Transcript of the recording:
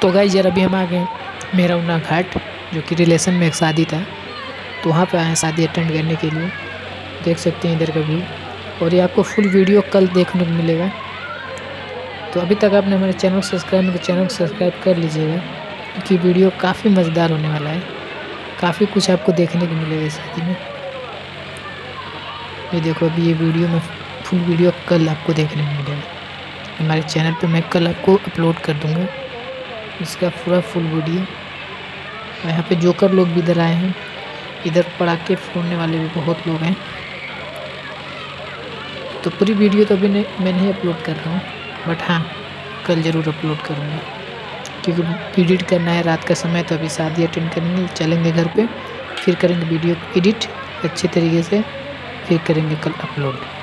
तो गाइस यार अभी हम आ गए मेहरौना घाट, जो कि रिलेशन में एक शादी था, तो वहाँ पे आए हैं शादी अटेंड करने के लिए। देख सकते हैं इधर का व्यू, और ये आपको फुल वीडियो कल देखने को मिलेगा। तो अभी तक आपने हमारे चैनल को सब्सक्राइब नहीं किया, चैनल को सब्सक्राइब कर लीजिएगा, क्योंकि वीडियो काफ़ी मज़ेदार होने वाला है। काफ़ी कुछ आपको देखने को मिलेगा इस शादी में। ये देखो अभी ये वीडियो में फुल वीडियो कल आपको देखने को मिलेगा हमारे चैनल पे। मैं कल आपको अपलोड कर दूँगा इसका पूरा फुल वीडियो। यहाँ पे जोकर लोग भी इधर आए हैं, इधर पटाखे फोड़ने वाले भी बहुत लोग हैं। तो पूरी वीडियो तो अभी मैं नहीं अपलोड कर रहा हूँ, बट हाँ कल ज़रूर अपलोड करूँगा, क्योंकि एडिट करना है रात का समय। तो अभी शादी अटेंड करेंगे, चलेंगे घर पे, फिर करेंगे वीडियो एडिट अच्छे तरीके से, फिर करेंगे कल अपलोड।